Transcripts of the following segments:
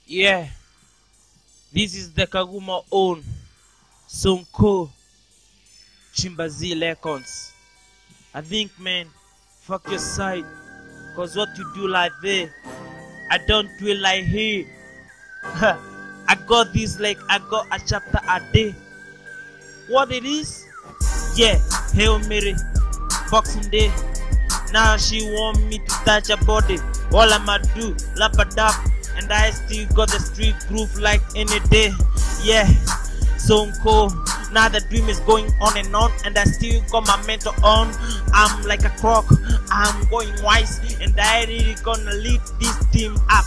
Yeah, this is the Kaguma own Sonko Chimbazi Records. I think, man, fuck your side, cause what you do like there, I don't do it like here. I got this like I got a chapter a day. What it is? Yeah, Hail Mary, Boxing Day. Now she want me to touch her body. All I'ma do, lap it up, and I still got the street groove like any day. Yeah, Sonko. Now the dream is going on, and I still got my mental on. I'm like a croc, I'm going wise, and I really gonna lead this team up.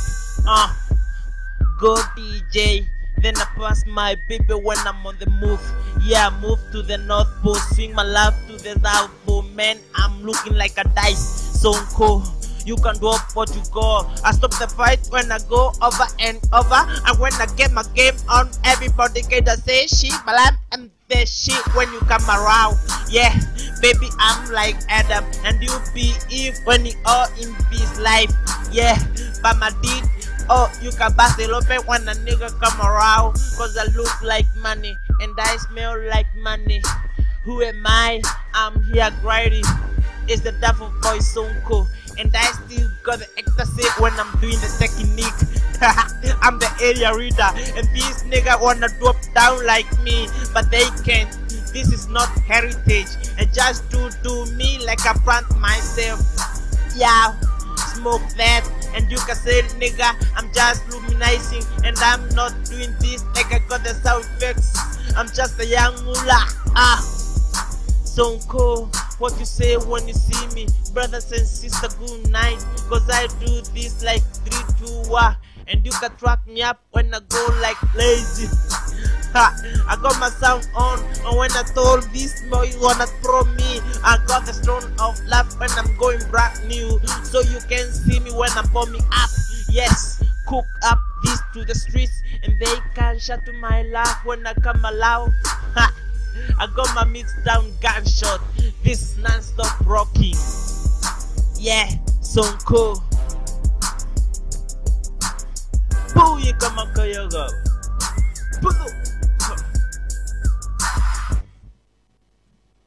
Go DJ. Then I pass my baby when I'm on the move. Yeah, I move to the North Pole, swing my love to the South Pole. Man, I'm looking like a dice. Sonko, you can do up what you go. I stop the fight when I go over and over. And when I get my game on, everybody get to say shit. But I'm the shit when you come around. Yeah, baby, I'm like Adam, and you be Eve when you are in this life. Yeah, but my deed. Oh, you can bust it open when a nigga come around. Cause I look like money and I smell like money. Who am I? I'm here grinding. It's the devil boy Sonko, and I still got the ecstasy when I'm doing the technique. I'm the area reader, and these nigga wanna drop down like me, but they can't. This is not heritage, and just do me like I plant myself. Yeah, smoke that. And you can say, nigga, I'm just luminizing, and I'm not doing this like I got the sound effects. I'm just a young mullah. Sonko, what you say when you see me? Brothers and sisters, good night. Cause I do this like 3, 2, 1. And you can track me up when I go like lazy. I got my sound on, and when I told this boy you wanna throw me, I got the stone of love when I'm going brand new. So you can see me when I'm bombing up. Yes, cook up this to the streets, and they can shut to my laugh when I come aloud. I got my mix down gunshot. This is non-stop rocking. Yeah, Sonko. Boo, you come on, Koyogo. Boo.